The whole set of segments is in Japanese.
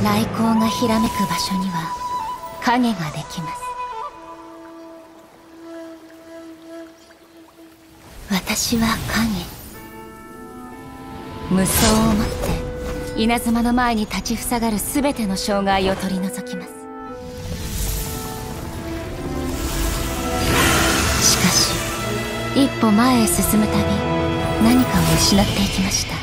雷光がひらめく場所には影ができます。私は影。無双をもって稲妻の前に立ちふさがる全ての障害を取り除きます。しかし一歩前へ進むたび何かを失っていきました。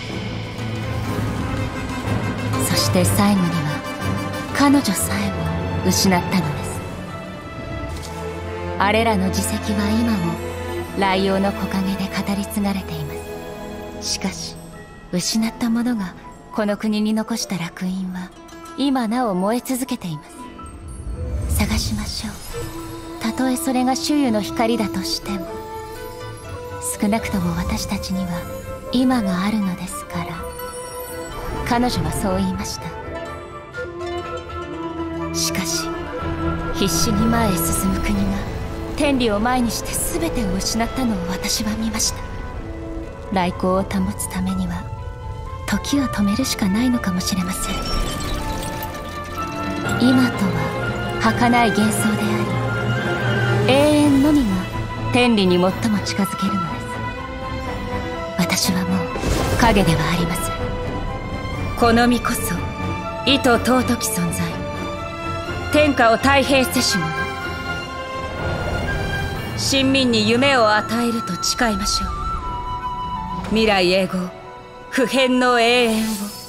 そして最後には彼女さえも失ったのです。あれらの自責は今も雷陽の木陰で語り継がれています。しかし失ったものがこの国に残した烙印は今なお燃え続けています。探しましょう。たとえそれが周囲の光だとしても、少なくとも私たちには今があるのですから。彼女はそう言いました。しかし必死に前へ進む国が天理を前にして全てを失ったのを私は見ました。雷光を保つためには時を止めるしかないのかもしれません。今とは儚い幻想であり、永遠のみが天理に最も近づけるのです。私はもう影ではありません。この身こそ意図尊き存在、天下を太平せし者。臣民に夢を与えると誓いましょう。未来永劫不変の永遠を。